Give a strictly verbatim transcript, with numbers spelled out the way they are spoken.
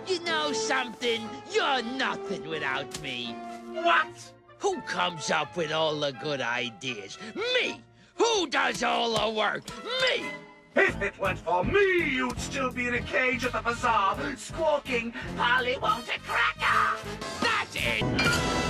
You know something? You're nothing without me. What? Who comes up with all the good ideas? Me! Who does all the work? Me! If it weren't for me, you'd still be in a cage at the bazaar, squawking, "Polly wants a cracker!" That's it!